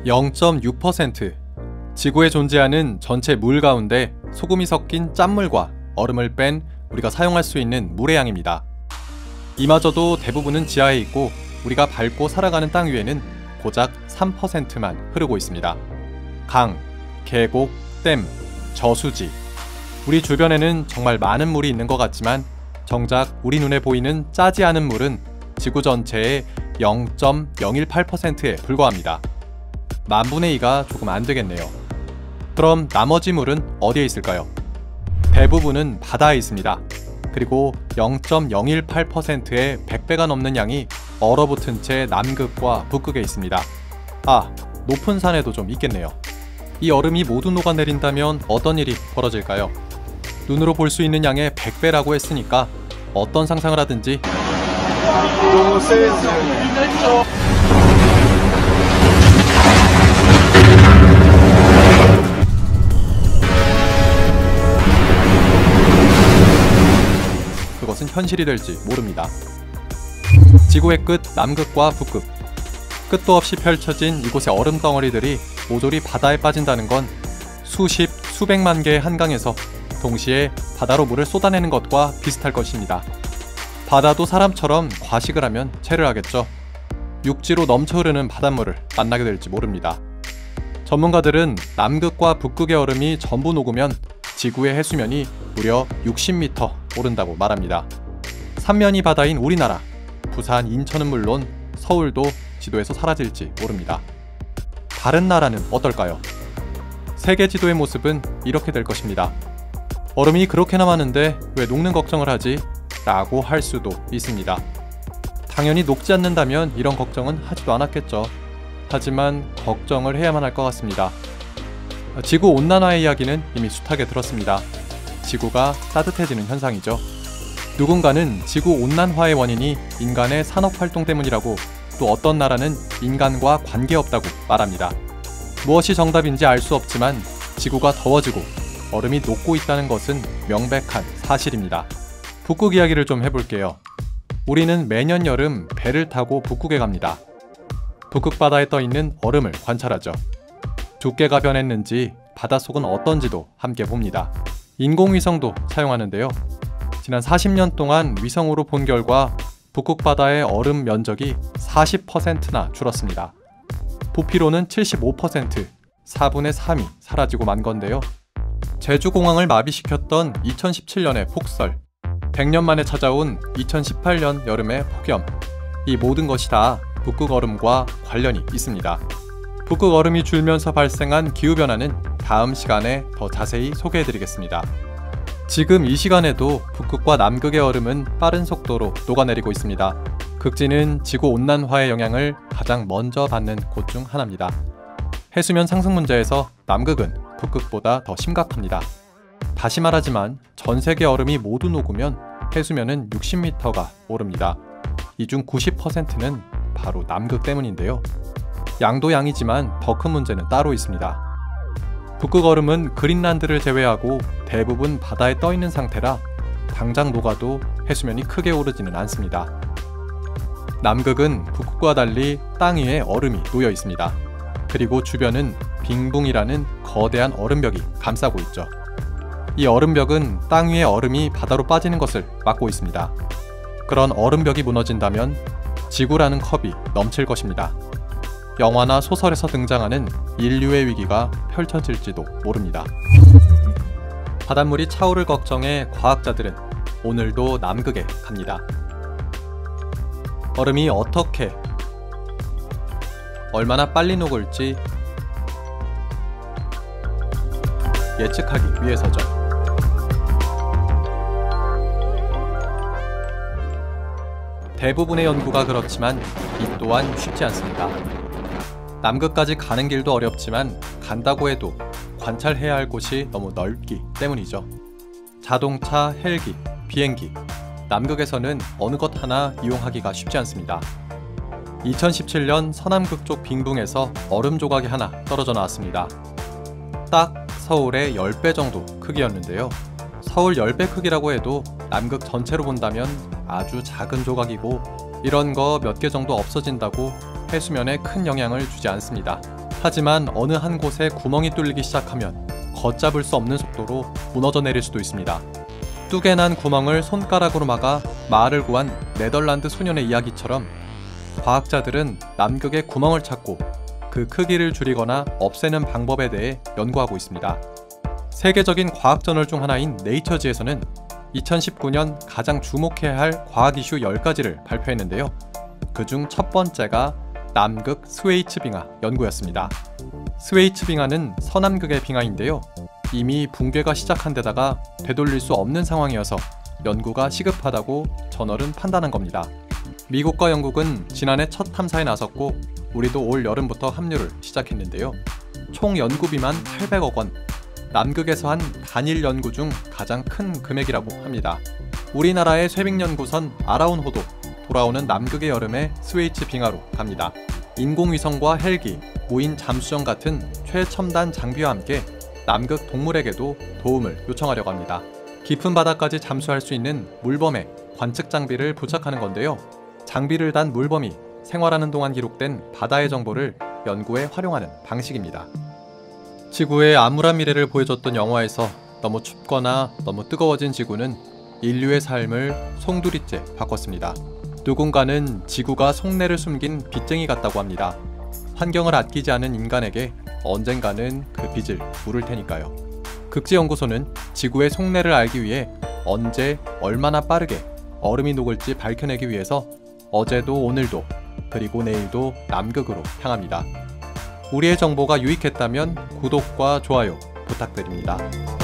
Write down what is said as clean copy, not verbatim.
0.6%. 지구에 존재하는 전체 물 가운데 소금이 섞인 짠물과 얼음을 뺀 우리가 사용할 수 있는 물의 양입니다. 이마저도 대부분은 지하에 있고 우리가 밟고 살아가는 땅 위에는 고작 3%만 흐르고 있습니다. 강, 계곡, 댐, 저수지. 우리 주변에는 정말 많은 물이 있는 것 같지만 정작 우리 눈에 보이는 짜지 않은 물은 지구 전체의 0.018%에 불과합니다. 만분의 2가 조금 안 되겠네요. 그럼 나머지 물은 어디에 있을까요? 대부분은 바다에 있습니다. 그리고 0.018%의 100배가 넘는 양이 얼어붙은 채 남극과 북극에 있습니다. 높은 산에도 좀 있겠네요. 이 얼음이 모두 녹아내린다면 어떤 일이 벌어질까요? 눈으로 볼 수 있는 양의 100배라고 했으니까 어떤 상상을 하든지 그것은 현실이 될지 모릅니다. 지구의 끝 남극과 북극, 끝도 없이 펼쳐진 이곳의 얼음 덩어리들이 모조리 바다에 빠진다는 건 수십, 수백만 개의 한강에서 동시에 바다로 물을 쏟아내는 것과 비슷할 것입니다. 바다도 사람처럼 과식을 하면 체를 하겠죠. 육지로 넘쳐 흐르는 바닷물을 만나게 될지 모릅니다. 전문가들은 남극과 북극의 얼음이 전부 녹으면 지구의 해수면이 무려 60m 오른다고 말합니다. 삼면이 바다인 우리나라, 부산, 인천은 물론 서울도 지도에서 사라질지 모릅니다. 다른 나라는 어떨까요? 세계 지도의 모습은 이렇게 될 것입니다. 얼음이 그렇게나 많은데 왜 녹는 걱정을 하지? 라고 할 수도 있습니다. 당연히 녹지 않는다면 이런 걱정은 하지도 않았겠죠. 하지만 걱정을 해야만 할 것 같습니다. 지구온난화의 이야기는 이미 숱하게 들었습니다. 지구가 따뜻해지는 현상이죠. 누군가는 지구온난화의 원인이 인간의 산업활동 때문이라고, 또 어떤 나라는 인간과 관계없다고 말합니다. 무엇이 정답인지 알 수 없지만 지구가 더워지고 얼음이 녹고 있다는 것은 명백한 사실입니다. 북극 이야기를 좀 해볼게요. 우리는 매년 여름 배를 타고 북극에 갑니다. 북극 바다에 떠있는 얼음을 관찰하죠. 두께가 변했는지 바닷속은 어떤지도 함께 봅니다. 인공위성도 사용하는데요. 지난 40년 동안 위성으로 본 결과 북극 바다의 얼음 면적이 40%나 줄었습니다. 부피로는 75%, 4분의 3이 사라지고 만 건데요. 제주공항을 마비시켰던 2017년의 폭설, 100년 만에 찾아온 2018년 여름의 폭염, 이 모든 것이 다 북극 얼음과 관련이 있습니다. 북극 얼음이 줄면서 발생한 기후변화는 다음 시간에 더 자세히 소개해드리겠습니다. 지금 이 시간에도 북극과 남극의 얼음은 빠른 속도로 녹아내리고 있습니다. 극지는 지구온난화의 영향을 가장 먼저 받는 곳 중 하나입니다. 해수면 상승 문제에서 남극은 북극보다 더 심각합니다. 다시 말하지만 전 세계 얼음이 모두 녹으면 해수면은 60m가 오릅니다. 이 중 90%는 바로 남극 때문인데요. 양도 양이지만 더 큰 문제는 따로 있습니다. 북극 얼음은 그린란드를 제외하고 대부분 바다에 떠있는 상태라 당장 녹아도 해수면이 크게 오르지는 않습니다. 남극은 북극과 달리 땅 위에 얼음이 놓여 있습니다. 그리고 주변은 빙붕이라는 거대한 얼음벽이 감싸고 있죠. 이 얼음벽은 땅 위의 얼음이 바다로 빠지는 것을 막고 있습니다. 그런 얼음벽이 무너진다면 지구라는 컵이 넘칠 것입니다. 영화나 소설에서 등장하는 인류의 위기가 펼쳐질지도 모릅니다. 바닷물이 차오를 걱정해 과학자들은 오늘도 남극에 갑니다. 얼음이 어떻게, 얼마나 빨리 녹을지 예측하기 위해서죠. 대부분의 연구가 그렇지만 이 또한 쉽지 않습니다. 남극까지 가는 길도 어렵지만 간다고 해도 관찰해야 할 곳이 너무 넓기 때문이죠. 자동차, 헬기, 비행기, 남극에서는 어느 것 하나 이용하기가 쉽지 않습니다. 2017년 서남극 쪽 빙붕에서 얼음 조각이 하나 떨어져 나왔습니다. 딱 서울의 10배 정도 크기였는데요. 서울 10배 크기라고 해도 남극 전체로 본다면 아주 작은 조각이고, 이런 거 몇 개 정도 없어진다고 해수면에 큰 영향을 주지 않습니다. 하지만 어느 한 곳에 구멍이 뚫리기 시작하면 걷잡을 수 없는 속도로 무너져 내릴 수도 있습니다. 뚝에 난 구멍을 손가락으로 막아 마을을 구한 네덜란드 소년의 이야기처럼 과학자들은 남극의 구멍을 찾고 그 크기를 줄이거나 없애는 방법에 대해 연구하고 있습니다. 세계적인 과학 저널 중 하나인 네이처지에서는 2019년 가장 주목해야 할 과학 이슈 10가지를 발표했는데요. 그중 첫 번째가 남극 스웨이츠 빙하 연구였습니다. 스웨이츠 빙하는 서남극의 빙하인데요. 이미 붕괴가 시작한 데다가 되돌릴 수 없는 상황이어서 연구가 시급하다고 저널은 판단한 겁니다. 미국과 영국은 지난해 첫 탐사에 나섰고 우리도 올 여름부터 합류를 시작했는데요. 총 연구비만 800억 원, 남극에서 한 단일 연구 중 가장 큰 금액이라고 합니다. 우리나라의 쇠빙연구선 아라운호도 돌아오는 남극의 여름에 스웨이츠 빙하로 갑니다. 인공위성과 헬기, 무인 잠수정 같은 최첨단 장비와 함께 남극 동물에게도 도움을 요청하려고 합니다. 깊은 바다까지 잠수할 수 있는 물범에 관측 장비를 부착하는 건데요. 장비를 단 물범이 생활하는 동안 기록된 바다의 정보를 연구에 활용하는 방식입니다. 지구의 암울한 미래를 보여줬던 영화에서 너무 춥거나 너무 뜨거워진 지구는 인류의 삶을 송두리째 바꿨습니다. 누군가는 지구가 속내를 숨긴 빚쟁이 같다고 합니다. 환경을 아끼지 않은 인간에게 언젠가는 그 빚을 물을 테니까요. 극지연구소는 지구의 속내를 알기 위해 언제 얼마나 빠르게 얼음이 녹을지 밝혀내기 위해서 어제도 오늘도 그리고 내일도 남극으로 향합니다. 우리의 정보가 유익했다면 구독과 좋아요 부탁드립니다.